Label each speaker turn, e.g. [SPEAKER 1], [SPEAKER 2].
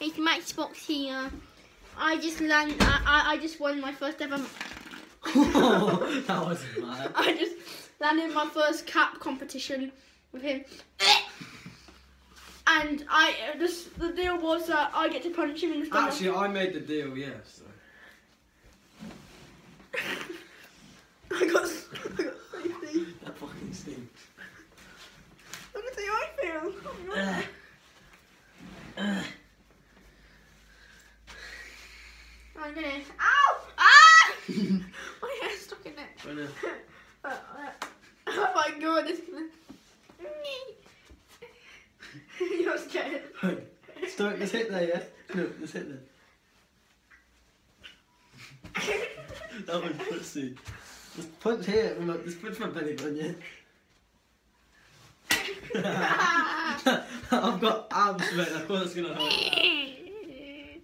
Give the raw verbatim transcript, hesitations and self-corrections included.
[SPEAKER 1] it's Matchbox here. I just land. I, I I just won my first ever.
[SPEAKER 2] Oh, that wasn't bad.
[SPEAKER 1] I just landed my first cap competition with him. And I uh, just the deal was that I get to punch him in the stomach.
[SPEAKER 2] Actually, I made the deal. Yeah. So.
[SPEAKER 1] I got, I got safety.
[SPEAKER 2] That fucking stinks.
[SPEAKER 1] Look at how I feel.
[SPEAKER 2] Uh, uh.
[SPEAKER 1] I'm gonna. Ow! Ah! My hair's stuck in it.
[SPEAKER 2] Right now.
[SPEAKER 1] Uh, uh, oh my god, this is gonna. You're scared.
[SPEAKER 2] Right. Start. Let's hit there, yeah. No, let's hit there. That was pussy. Just punch here. Look, just punch my belly button, yeah. I've got abs, mate. Of course it's gonna hurt.